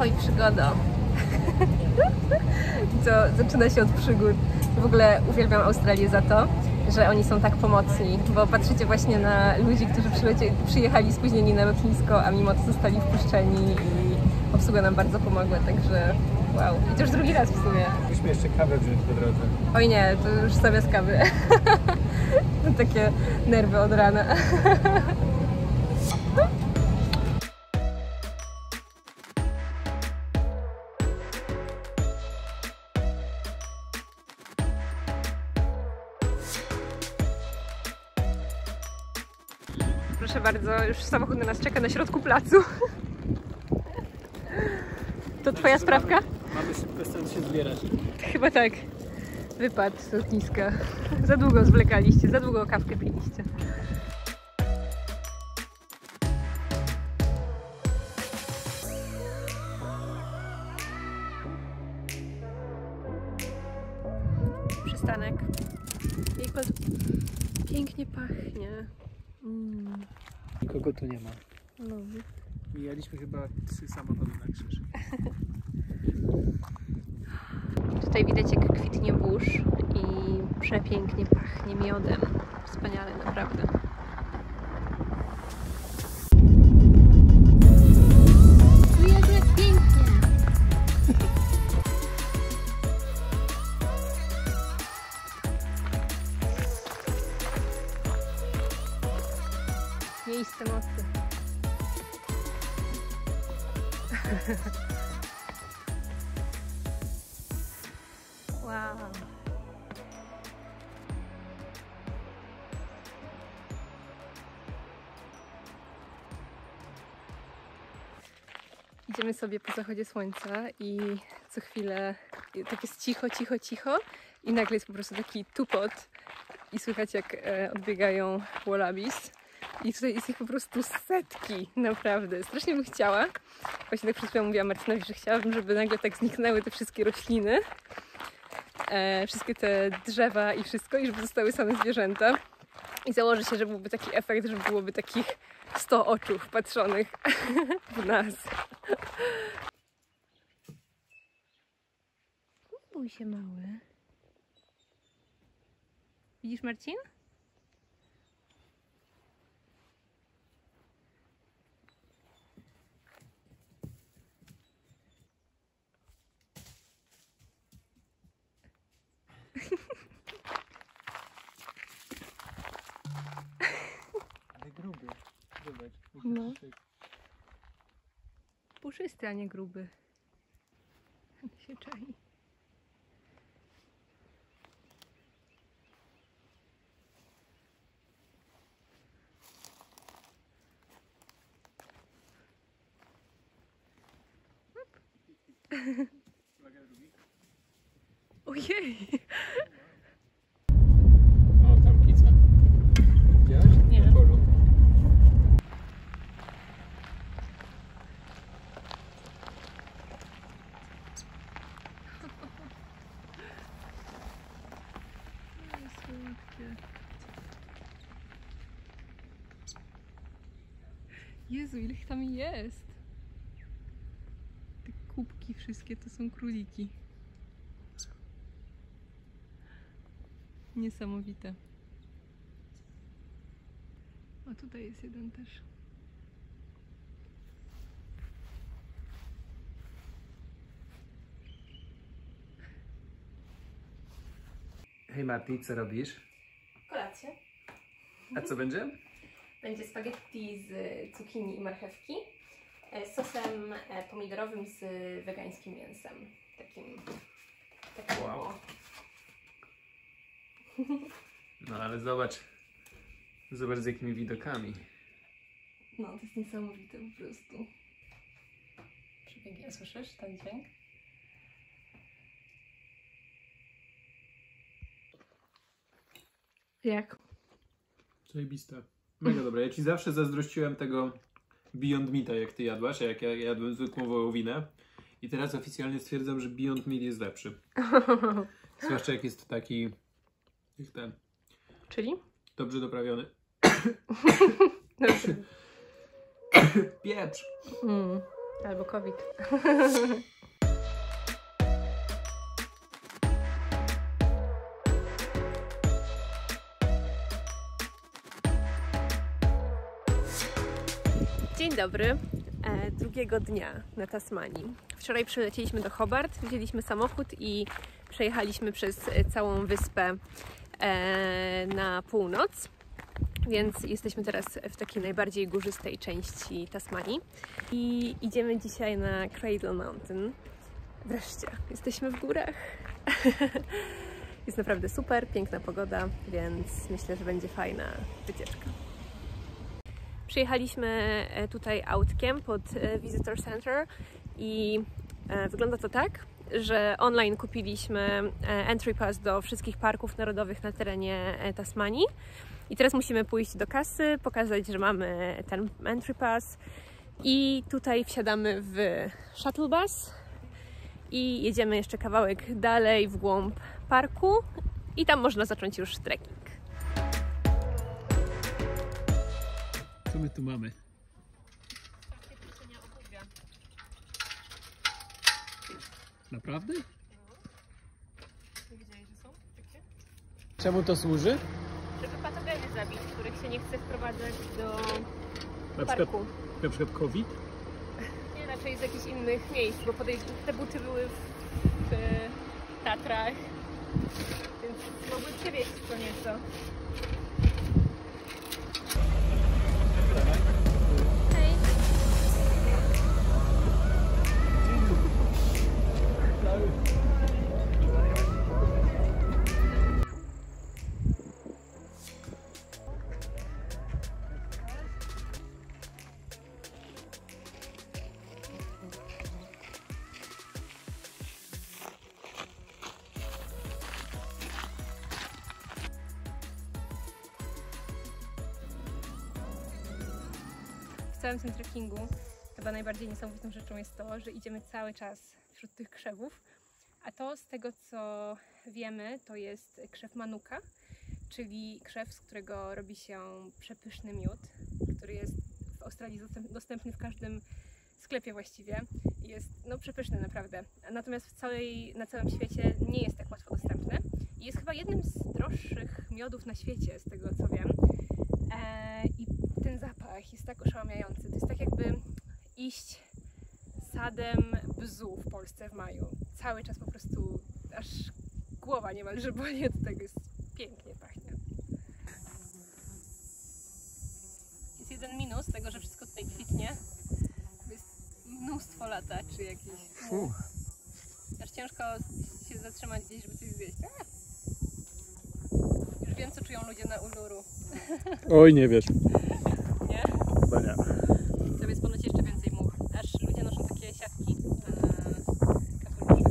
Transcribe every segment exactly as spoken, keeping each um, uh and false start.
Oj, przygoda. To zaczyna się od przygód. W ogóle uwielbiam Australię za to, że oni są tak pomocni, bo patrzycie właśnie na ludzi, którzy przyjechali spóźnieni na lotnisko, a mimo to zostali wpuszczeni i obsługa nam bardzo pomogła, także wow. I to już drugi raz w sumie. Musimy jeszcze kawę wziąć po drodze. Oj nie, to już zamiast kawy. Takie nerwy od rana. Proszę bardzo, już samochód na nas czeka na środku placu. To twoja sprawka? Mamy szybko stąd się zbierać. Chyba tak. Wypad z lotniska. Za długo zwlekaliście, za długo kawkę piliście. Przystanek. Jak pięknie pachnie. Mm. Nikogo tu nie ma. No. Mijaliśmy chyba trzy samochody na krzyż. Tutaj widać, jak kwitnie burz i przepięknie pachnie miodem. Wspaniale, naprawdę. Jezu, jak pięknie! Miejsce mocy. Wow. Idziemy sobie po zachodzie słońca i co chwilę tak jest cicho, cicho, cicho i nagle jest po prostu taki tupot i słychać, jak e, odbiegają wallabies. I tutaj jest ich po prostu setki, naprawdę. Strasznie bym chciała. Właśnie tak przed chwilą mówiłam Marcinowi, że chciałabym, żeby nagle tak zniknęły te wszystkie rośliny, e, wszystkie te drzewa i wszystko, i żeby zostały same zwierzęta. I założę się, że byłby taki efekt, że byłoby takich sto oczu wpatrzonych w nas. Bój się, mały. Widzisz, Marcin? Ale gruby. Zobacz. No. Puszysty, a nie gruby. Się czai. Ojej! O, tam kica. Widziałaś? Nie. Na polu. Jezu, ile ich tam jest! Te kubki wszystkie to są króliki. Niesamowite. A tutaj jest jeden też. Hej Marti, co robisz? Kolację. A co będzie? Będzie spaghetti z cukinii i marchewki z sosem pomidorowym z wegańskim mięsem. Takim... takim Wow. No ale zobacz. Zobacz, z jakimi widokami. No, to jest niesamowite po prostu. Przepięknie. Słyszysz ten dźwięk? Jak? Zajebiste. Mega dobre. Ja ci zawsze zazdrościłem tego Beyond Meata, jak ty jadłaś, a jak ja jadłem zwykłą wołowinę. I teraz oficjalnie stwierdzam, że Beyond Meat jest lepszy. Zwłaszcza jak jest taki... jak ten... Czyli? Dobrze doprawiony. Pieprz! Mm. Albo COVID. Dzień dobry, e, drugiego dnia na Tasmanii. Wczoraj przylecieliśmy do Hobart, wzięliśmy samochód i przejechaliśmy przez całą wyspę e, na północ. Więc jesteśmy teraz w takiej najbardziej górzystej części Tasmanii i idziemy dzisiaj na Cradle Mountain. Wreszcie, jesteśmy w górach. Jest naprawdę super, piękna pogoda, więc myślę, że będzie fajna wycieczka. Przyjechaliśmy tutaj autkiem pod Visitor Center i wygląda to tak, że online kupiliśmy entry pass do wszystkich parków narodowych na terenie Tasmanii. I teraz musimy pójść do kasy, pokazać, że mamy ten entry pass i tutaj wsiadamy w shuttle bus i jedziemy jeszcze kawałek dalej w głąb parku i tam można zacząć już trekking. Co my tu mamy? Naprawdę? Nie wiedziałeś, że są takie? Czemu to służy? Żeby patogeny zabić, których się nie chce wprowadzać do Na parku. przykład, na przykład COVID? Nie, raczej z jakichś innych miejsc, bo podejrzewam, te buty były w, w Tatrach, więc mogły przewieźć co nieco. Hej! W całym tym trekkingu chyba najbardziej niesamowitą rzeczą jest to, że idziemy cały czas wśród tych krzewów, a to z tego co wiemy to jest krzew manuka, czyli krzew, z którego robi się przepyszny miód, który jest w Australii dostępny w każdym sklepie właściwie. Jest no przepyszny naprawdę, natomiast w całej, na całym świecie nie jest tak łatwo dostępny i jest chyba jednym z droższych miodów na świecie, z tego co wiem. E, I ten zapach jest tak oszałamiający. To jest tak jakby iść sadem bzu w Polsce w maju. Cały czas po prostu aż głowa niemalże boli od tego. Jest pięknie pachnie. Jest jeden minus tego, że wszystko tutaj kwitnie. Jest mnóstwo lataczy jakichś. Aż ciężko się zatrzymać gdzieś, żeby coś zjeść. A! Już wiem, co czują ludzie na Uluru. Oj, nie wiesz. Nie? Chyba nie. Tam jest ponoć jeszcze więcej much, aż ludzie noszą takie siatki e, kapelusze.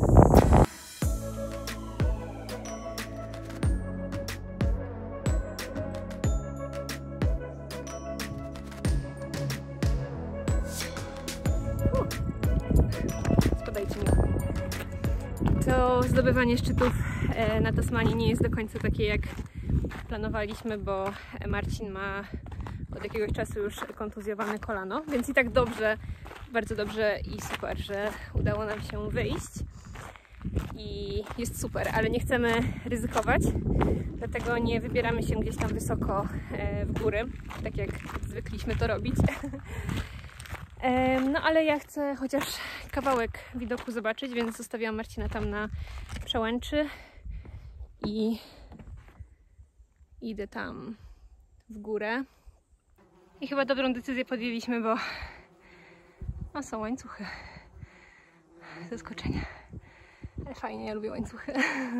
Spadajcie mi. To zdobywanie szczytów e, na Tasmanii nie jest do końca takie, jak planowaliśmy, bo Marcin ma od jakiegoś czasu już kontuzjowane kolano, więc i tak dobrze, bardzo dobrze i super, że udało nam się wyjść i jest super, ale nie chcemy ryzykować, dlatego nie wybieramy się gdzieś tam wysoko w góry, tak jak zwykliśmy to robić. No ale ja chcę chociaż kawałek widoku zobaczyć, więc zostawiłam Marcina tam na przełęczy i idę tam w górę. I chyba dobrą decyzję podjęliśmy, bo no, są łańcuchy. Zaskoczenie. Ale fajnie, ja lubię łańcuchy.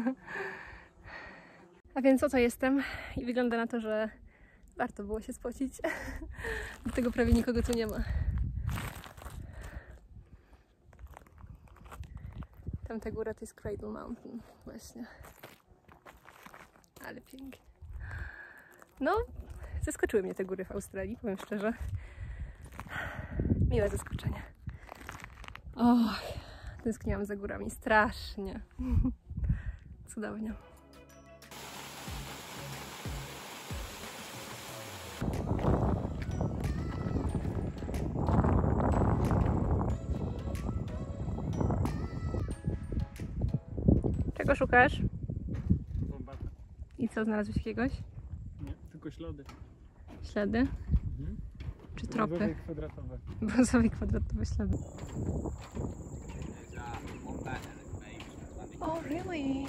A więc oto jestem i wygląda na to, że warto było się spocić. Do tego prawie nikogo tu nie ma. Tamta góra to jest Cradle Mountain właśnie. Ale pięknie. No, zaskoczyły mnie te góry w Australii, powiem szczerze. Miłe zaskoczenie. Och, tęskniłam za górami strasznie. Cudownie. Czego szukasz? Wombata. I co, znalazłeś jakiegoś? Nie, tylko ślady. Ślady? Mhm. Czy tropy? Brązowe i kwadratowe. Brązowe i kwadratowe ślady. Oh, really?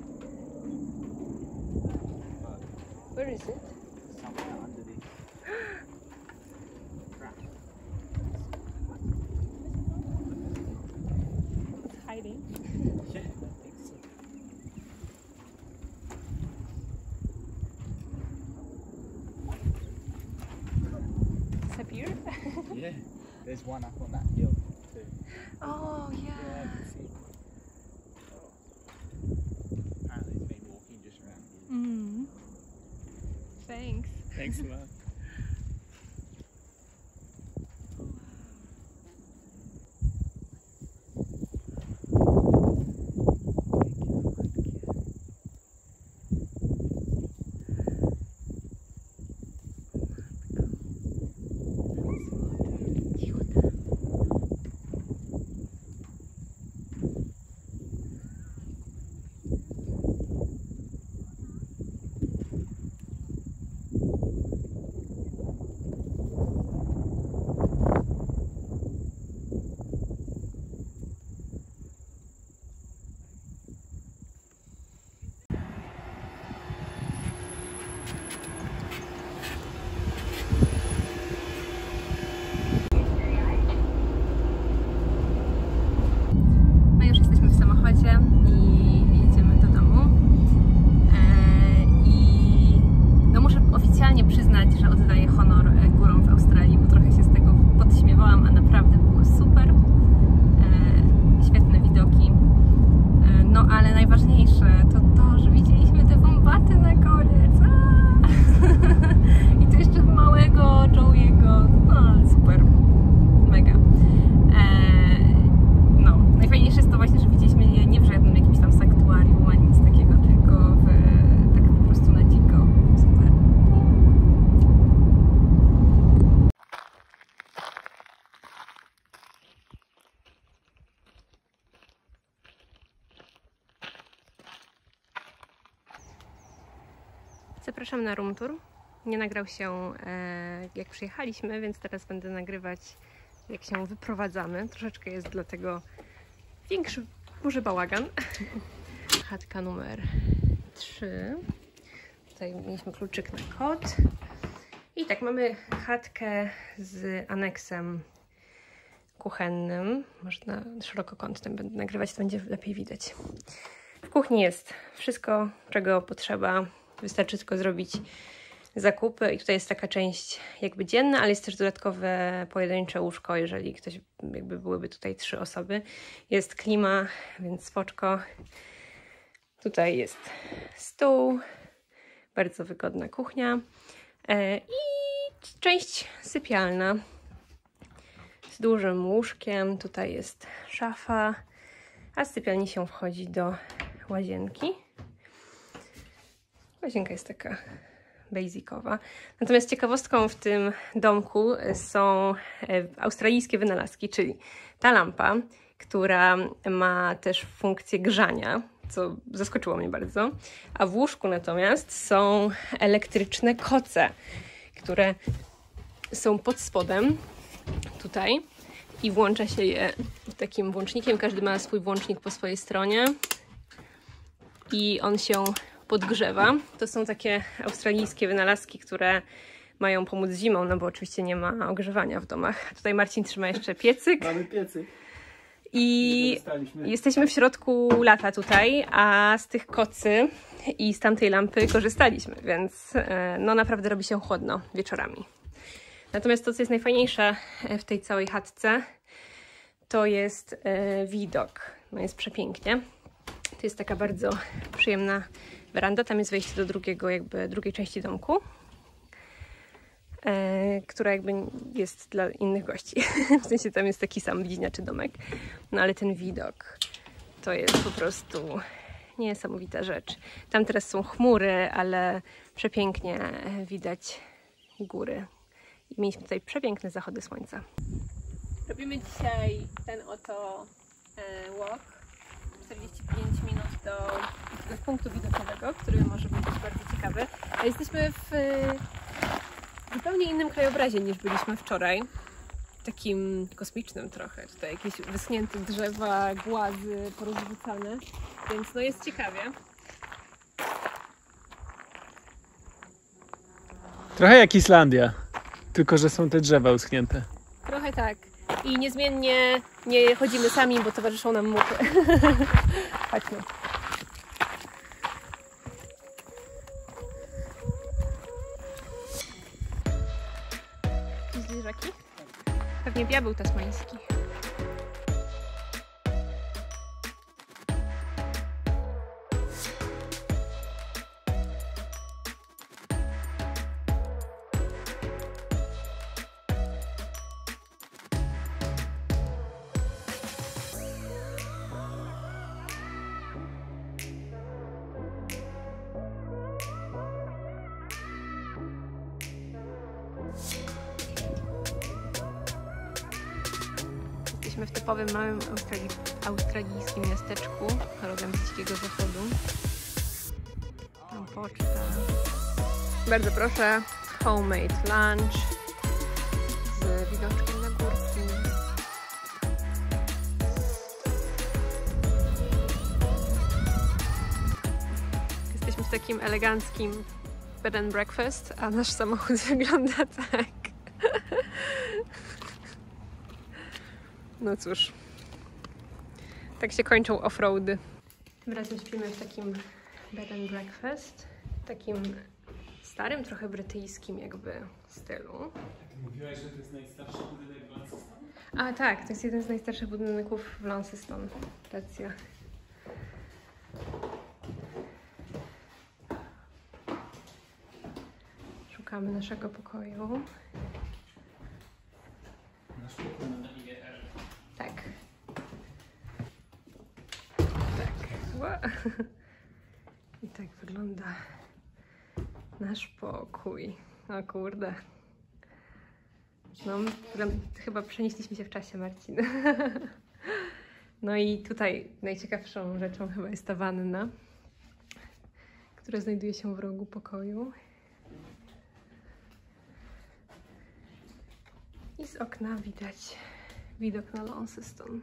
Where is it? Somewhere underneath. It's hiding. Yeah, I think so. Disappeared? Yeah, there's one up on that hill too. Oh, Yeah, yeah. I can see. Apparently it's been walking just around here. Mm. Thanks. Thanks a lot. My już jesteśmy w samochodzie i jedziemy do domu. Eee, I no muszę oficjalnie przyznać, że oddaję honor górom w Australii, bo trochę się z tego podśmiewałam, a naprawdę było super. Eee, świetne widoki. Eee, no ale najważniejsze to to, że widzieliśmy te wombaty na koniec. I to jeszcze małego Joey'ego. No super. Mega. Eee, No, najfajniejsze jest to właśnie, że widzieliśmy je nie w żadnym jakimś tam sanktuarium, ani nic takiego, tylko w, tak po prostu na dziko. Super. Zapraszam na room tour. Nie nagrał się e, jak przyjechaliśmy, więc teraz będę nagrywać jak się wyprowadzamy. Troszeczkę jest dlatego większy, może bałagan. Chatka numer trzy. Tutaj mieliśmy kluczyk na kod. I tak, mamy chatkę z aneksem kuchennym. Może na szerokokątnym będę nagrywać, to będzie lepiej widać. W kuchni jest wszystko, czego potrzeba. Wystarczy tylko zrobić zakupy i tutaj jest taka część jakby dzienna, ale jest też dodatkowe pojedyncze łóżko, jeżeli ktoś, jakby byłyby tutaj trzy osoby. Jest klima, więc spoczko. Tutaj jest stół, bardzo wygodna kuchnia i część sypialna z dużym łóżkiem. Tutaj jest szafa, a z sypialni się wchodzi do łazienki. Łazienka jest taka basicowa. Natomiast ciekawostką w tym domku są australijskie wynalazki, czyli ta lampa, która ma też funkcję grzania, co zaskoczyło mnie bardzo. A w łóżku natomiast są elektryczne koce, które są pod spodem, tutaj, i włącza się je takim włącznikiem. Każdy ma swój włącznik po swojej stronie i on się podgrzewa. To są takie australijskie wynalazki, które mają pomóc zimą, no bo oczywiście nie ma ogrzewania w domach. Tutaj Marcin trzyma jeszcze piecyk. Mamy piecyk. I jesteśmy w środku lata tutaj, a z tych kocy i z tamtej lampy korzystaliśmy, więc no naprawdę robi się chłodno wieczorami. Natomiast to, co jest najfajniejsze w tej całej chatce, to jest widok. No jest przepięknie. To jest taka bardzo przyjemna weranda. Tam jest wejście do drugiego, jakby drugiej części domku, e, która jakby jest dla innych gości. W sensie tam jest taki sam bliźniaczy domek. No ale ten widok to jest po prostu niesamowita rzecz. Tam teraz są chmury, ale przepięknie widać góry. I mieliśmy tutaj przepiękne zachody słońca. Robimy dzisiaj ten oto e, walk. czterdzieści pięć minut do punktu widokowego, który może być też bardzo ciekawy. A jesteśmy w zupełnie innym krajobrazie niż byliśmy wczoraj. Takim kosmicznym trochę. Tutaj jakieś wyschnięte drzewa, głazy porozrzucane, więc no jest ciekawie. Trochę jak Islandia, tylko że są te drzewa uschnięte. Trochę tak. I niezmiennie nie chodzimy sami, bo towarzyszą nam muchy. Chodźmy. Jakieś zwierzaki? Pewnie diabeł tasmański. Jesteśmy w typowym małym australi australijskim miasteczku rodem z Dzikiego Zachodu. Tam poczta. Bardzo proszę, homemade lunch z widoczkiem na górki. Jesteśmy w takim eleganckim bed and breakfast, a nasz samochód wygląda tak. No cóż, tak się kończą offroady. Tym razem śpimy w takim bed and breakfast, takim starym, trochę brytyjskim jakby stylu. Mówiłaś, że to jest najstarszy budynek w Launceston? A tak, to jest jeden z najstarszych budynków w Launceston. Racja. Szukamy naszego pokoju. Nasz pokój na I G R. Tak. Tak. Ła. I tak wygląda nasz pokój. O kurde. No, chyba przenieśliśmy się w czasie, Marcin. No i tutaj najciekawszą rzeczą chyba jest ta wanna, która znajduje się w rogu pokoju. I z okna widać widok na Launceston.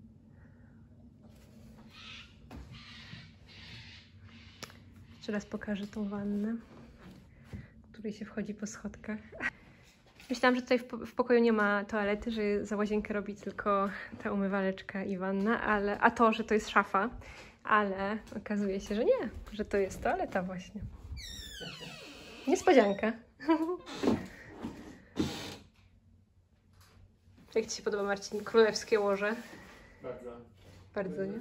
Jeszcze raz pokażę tą wannę, w której się wchodzi po schodkach. Myślałam, że tutaj w, w pokoju nie ma toalety, że za łazienkę robi tylko ta umywaleczka i wanna, ale, a to, że to jest szafa, ale okazuje się, że nie, że to jest toaleta właśnie. Niespodzianka. Jak Ci się podoba, Marcin? Królewskie łoże? Bardzo. Bardzo, nie?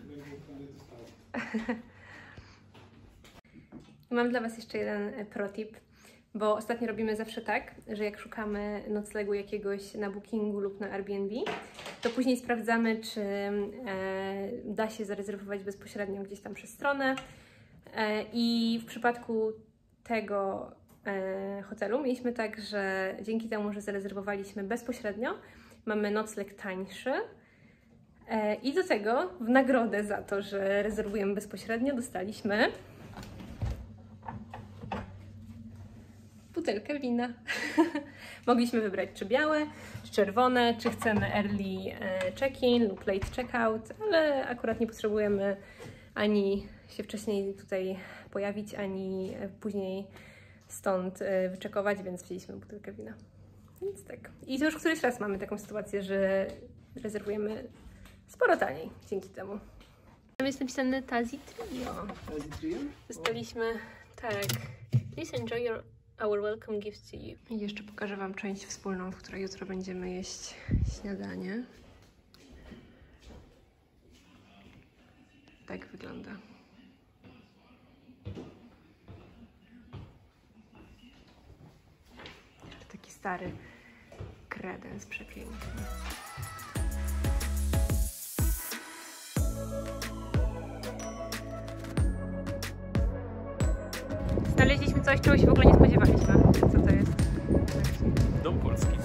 Mam dla Was jeszcze jeden protip, bo ostatnio robimy zawsze tak, że jak szukamy noclegu jakiegoś na Bookingu lub na Airbnb, to później sprawdzamy, czy e, da się zarezerwować bezpośrednio gdzieś tam przez stronę. E, I w przypadku tego e, hotelu mieliśmy tak, że dzięki temu, że zarezerwowaliśmy bezpośrednio, mamy nocleg tańszy. E, I do tego w nagrodę za to, że rezerwujemy bezpośrednio, dostaliśmy butelkę wina. Mogliśmy wybrać czy białe, czy czerwone, czy chcemy early check-in lub late check-out, ale akurat nie potrzebujemy ani się wcześniej tutaj pojawić, ani później stąd wyczekować, więc wzięliśmy butelkę wina. Więc tak. I to już któryś raz mamy taką sytuację, że rezerwujemy sporo taniej dzięki temu. Tam jest napisane Tazi Trio. Tazi Trio? Dostaliśmy, tak. Please enjoy your Our welcome gift to you. I jeszcze pokażę Wam część wspólną, w której jutro będziemy jeść śniadanie. Tak wygląda. Jeszcze taki stary kredens przepiękny. Znaleźliśmy coś, czego się w ogóle nie spodziewaliśmy. Co to jest? Dom polski.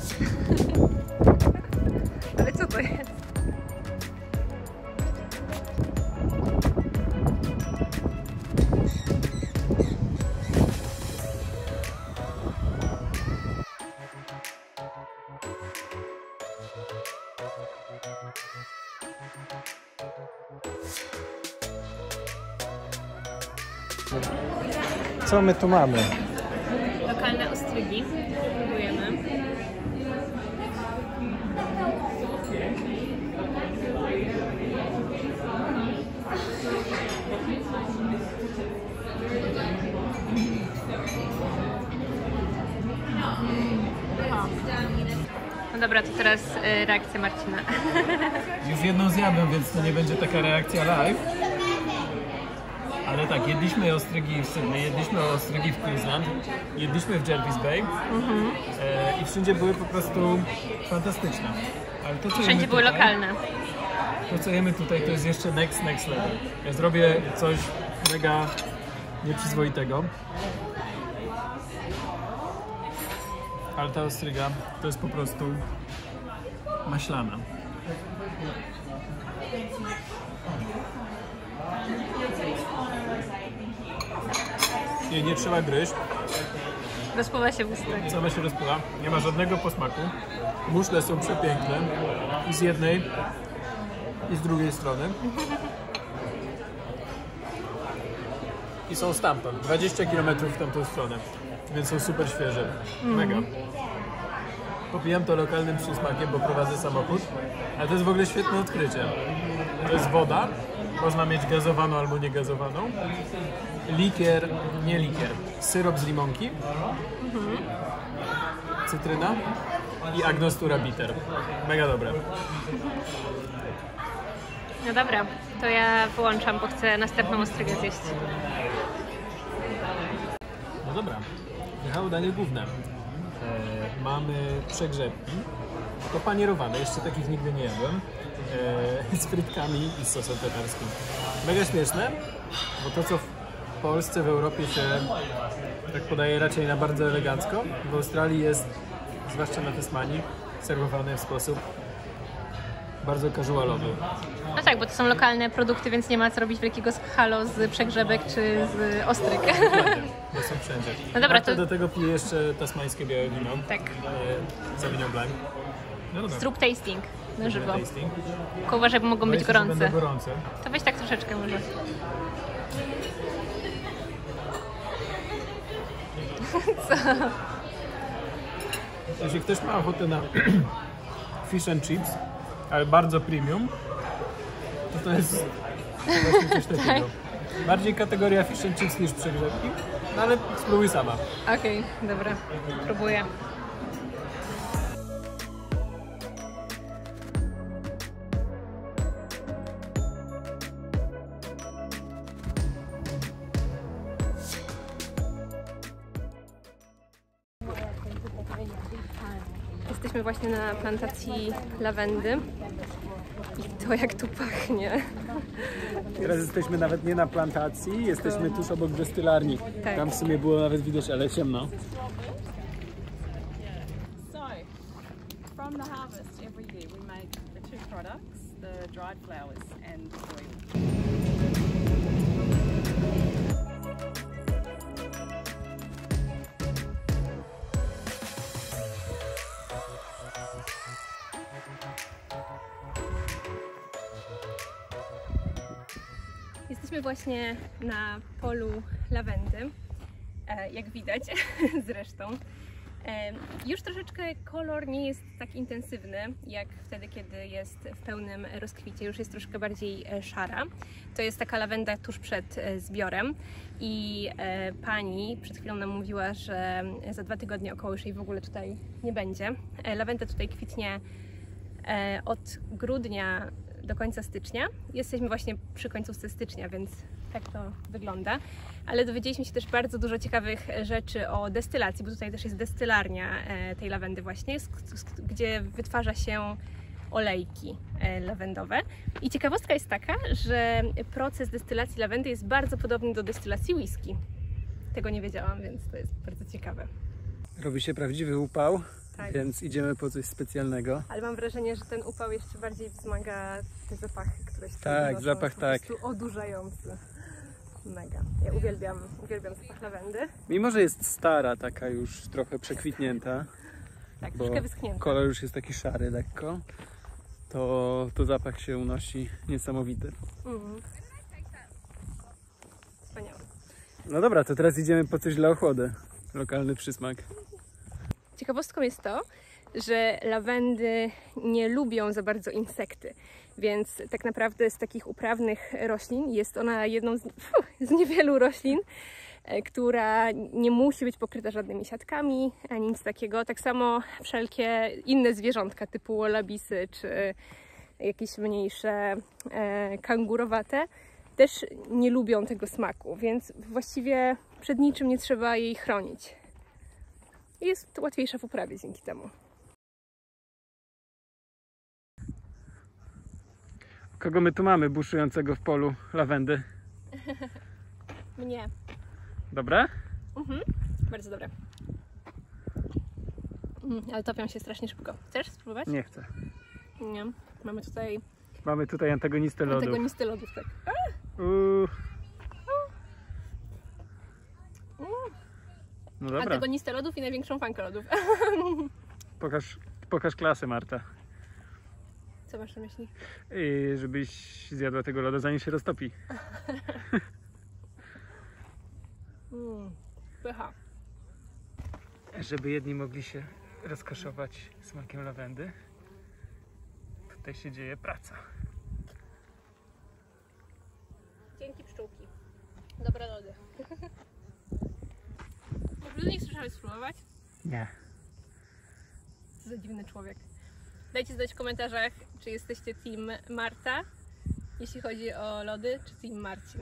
Ale co to jest? Co my tu mamy? Lokalne ostrygi. Próbujemy. No dobra, to teraz y, reakcja Marcina. Już jedną zjadłem, więc to nie będzie taka reakcja live. Ale tak, jedliśmy ostrygi w Sydney, jedliśmy ostrygi w Queensland, jedliśmy w Jervis Bay e, i wszędzie były po prostu fantastyczne. Ale to, co Wszędzie jemy były tutaj, lokalne. To co jemy tutaj to jest jeszcze next, next level. Ja zrobię coś mega nieprzyzwoitego. Ale ta ostryga to jest po prostu maślana. Nie, nie trzeba gryźć. Rozpływa się w ustach. Sama się rozpływa. Nie ma żadnego posmaku. Muszle są przepiękne. I z jednej, i z drugiej strony. I są stamtąd. dwadzieścia kilometrów w tamtą stronę. Więc są super świeże. Mega. Popijam to lokalnym przysmakiem, bo prowadzę samochód. Ale to jest w ogóle świetne odkrycie. To jest woda. Można mieć gazowaną albo niegazowaną. Likier, nie likier. Syrop z limonki. Cytryna. I Angostura bitter. Mega dobre. No dobra, to ja wyłączam, bo chcę następną ostrygę zjeść. No dobra. Jechało danie główne. E, mamy przegrzebki. To panierowane, jeszcze takich nigdy nie jadłem. E, z frytkami i z sosem petarskim. Mega śmieszne, bo to co w Polsce, w Europie się tak podaje raczej na bardzo elegancko, w Australii jest, zwłaszcza na Tasmanii, serwowane w sposób bardzo casualowy. No tak, bo to są lokalne produkty, więc nie ma co robić wielkiego halo z przegrzebek czy z ostryg. Dokładnie, bo są wszędzie. No dobra, A to to- do tego piję jeszcze tasmańskie białe wino. Tak. E, Sauvignon Blanc. No dobra. Zrób tasting na żywo. Tasting. Tylko uważaj, bo mogą Boję być się, że gorące. będą gorące. To weź tak troszeczkę może. Jeśli ktoś ma ochotę na fish and chips, ale bardzo premium, to to jest właśnie coś takiego. Bardziej kategoria fish and chips niż przegrzebki, no ale spróbuj sama. Okej, dobra. Próbuję. Jesteśmy właśnie na plantacji lawendy i to jak tu pachnie. Teraz jesteśmy nawet nie na plantacji, jesteśmy tuż obok destylarni. Tak. Tam w sumie było nawet widać, ale ciemno. So, from the harvest every year we make the two products, the dried flowers and the oil. Jesteśmy właśnie na polu lawendy, e, jak widać zresztą. E, Już troszeczkę kolor nie jest tak intensywny jak wtedy, kiedy jest w pełnym rozkwicie, już jest troszkę bardziej e, szara. To jest taka lawenda tuż przed e, zbiorem i e, pani przed chwilą nam mówiła, że za dwa tygodnie około już jej w ogóle tutaj nie będzie. E, Lawenda tutaj kwitnie e, od grudnia do końca stycznia. Jesteśmy właśnie przy końcówce stycznia, więc tak to wygląda. Ale dowiedzieliśmy się też bardzo dużo ciekawych rzeczy o destylacji, bo tutaj też jest destylarnia e, tej lawendy właśnie, z, z, gdzie wytwarza się olejki e, lawendowe. I ciekawostka jest taka, że proces destylacji lawendy jest bardzo podobny do destylacji whisky. Tego nie wiedziałam, więc to jest bardzo ciekawe. Robi się prawdziwy upał, Tak. więc idziemy po coś specjalnego. Ale mam wrażenie, że ten upał jeszcze bardziej wzmaga te zapachy, które się Tak, tutaj zapach po tak. prostu odurzający. Mega. Ja uwielbiam, uwielbiam zapach lawendy. Mimo, że jest stara, taka już trochę przekwitnięta, Tak, bo troszkę wyschnięta. kolor już jest taki szary lekko, to, to zapach się unosi niesamowity. Mhm. Wspaniałe. No dobra, to teraz idziemy po coś dla ochłody. Lokalny przysmak. Ciekawostką jest to, że lawendy nie lubią za bardzo insekty, więc tak naprawdę z takich uprawnych roślin jest ona jedną z, fuh, z niewielu roślin, która nie musi być pokryta żadnymi siatkami, ani nic takiego. Tak samo wszelkie inne zwierzątka typu wallabiesy czy jakieś mniejsze e, kangurowate też nie lubią tego smaku, więc właściwie przed niczym nie trzeba jej chronić. Jest łatwiejsza w uprawie dzięki temu. Kogo my tu mamy buszującego w polu lawendy? Mnie. Dobre? Mhm. Bardzo dobre. Mm, ale topią się strasznie szybko. Chcesz spróbować? Nie chcę. Nie. Mamy tutaj Mamy tutaj antagonistę lodów. antagonisty lodów, tak. Uuu. No dobra, Antagonistę lodów i największą fankę lodów. pokaż, pokaż klasę, Marta. Co masz na myśli? I żebyś zjadła tego loda, zanim się roztopi. Mm, pycha. Żeby jedni mogli się rozkoszować smakiem lawendy, tutaj się dzieje praca. Dzięki pszczółki. Dobre lody. Naprawdę nie chcesz spróbować? Nie. Co za dziwny człowiek. Dajcie znać w komentarzach, czy jesteście team Marta, jeśli chodzi o lody, czy team Marcin.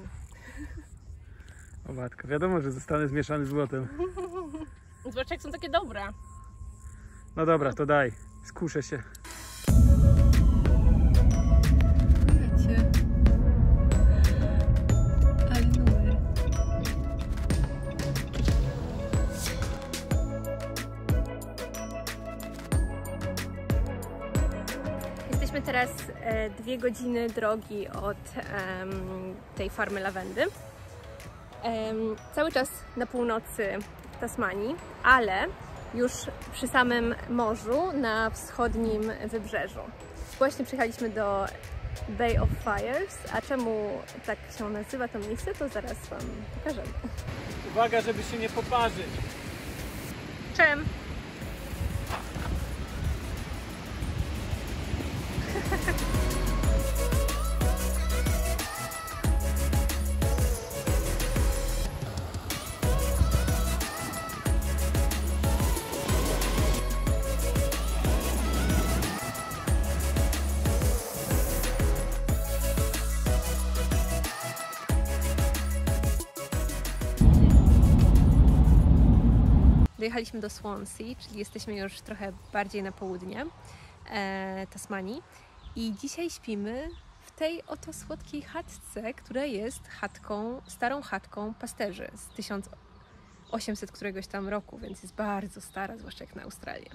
O matko, wiadomo, że zostanę zmieszany z złotem. Zobacz, jak są takie dobre. No dobra, to daj, skuszę się. Wiecie. Ale numer. Jesteśmy teraz e, dwie godziny drogi od em, tej farmy lawendy. Em, cały czas na północy Tasmanii, ale już przy samym morzu na wschodnim wybrzeżu. Właśnie przyjechaliśmy do Bay of Fires, a czemu tak się nazywa to miejsce, to zaraz Wam pokażemy. Uwaga, żeby się nie poparzyć. Czym? Dojechaliśmy do Swansea, czyli jesteśmy już trochę bardziej na południe e, Tasmanii i dzisiaj śpimy w tej oto słodkiej chatce, która jest chatką, starą chatką pasterzy z tysiąc osiemset któregoś tam roku, więc jest bardzo stara, zwłaszcza jak na Australię.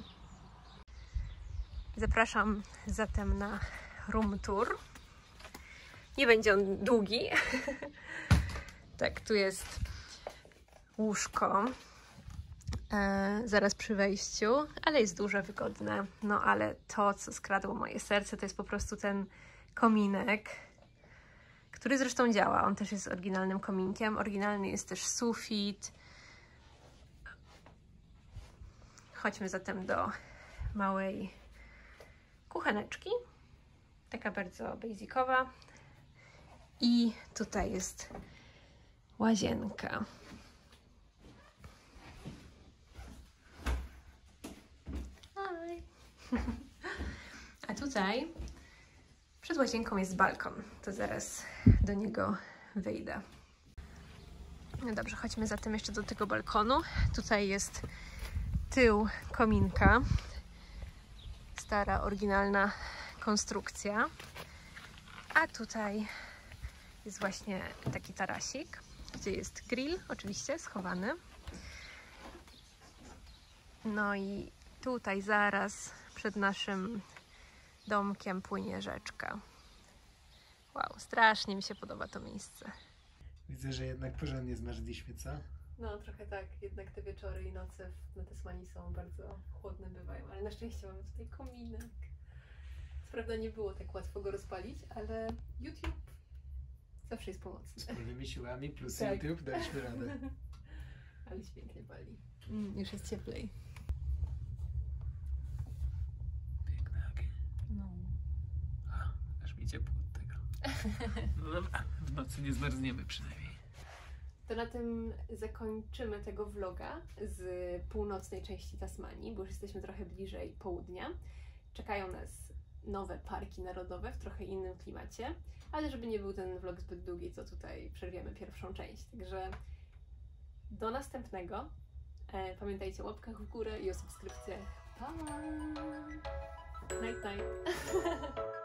Zapraszam zatem na room tour. Nie będzie on długi. Tak, tu jest łóżko. E, zaraz przy wejściu, ale jest duże, wygodne. No ale to, co skradło moje serce, to jest po prostu ten kominek, który zresztą działa. On też jest oryginalnym kominkiem. Oryginalny jest też sufit. Chodźmy zatem do małej kucheneczki. Taka bardzo basicowa. I tutaj jest łazienka. A tutaj przed łazienką jest balkon. To zaraz do niego wyjdę. No dobrze, chodźmy zatem jeszcze do tego balkonu. Tutaj jest tył kominka. Stara, oryginalna konstrukcja. A tutaj jest właśnie taki tarasik, gdzie jest grill, oczywiście schowany. No i tutaj zaraz przed naszym domkiem płynie rzeczka. Wow, strasznie mi się podoba to miejsce. Widzę, że jednak porządnie zmarzliśmy, co? No trochę tak, jednak te wieczory i noce na Tasmanii są bardzo chłodne bywają, ale na szczęście mamy tutaj kominek. Co prawda nie było tak łatwo go rozpalić, ale YouTube Zawsze jest pomocne. Wspólnymi siłami plus Tak. YouTube daliśmy radę. Ale świetnie pali. Mm, już jest cieplej. Piękny ogień. No. A, aż mi ciepło od tego. No dobra, w nocy nie zmarzniemy przynajmniej. To na tym zakończymy tego vloga z północnej części Tasmanii, bo już jesteśmy trochę bliżej południa. Czekają nas nowe parki narodowe w trochę innym klimacie, ale żeby nie był ten vlog zbyt długi, to tutaj przerwiemy pierwszą część. Także do następnego. E, pamiętajcie o łapkach w górę i o subskrypcjach. Pa! Night, night!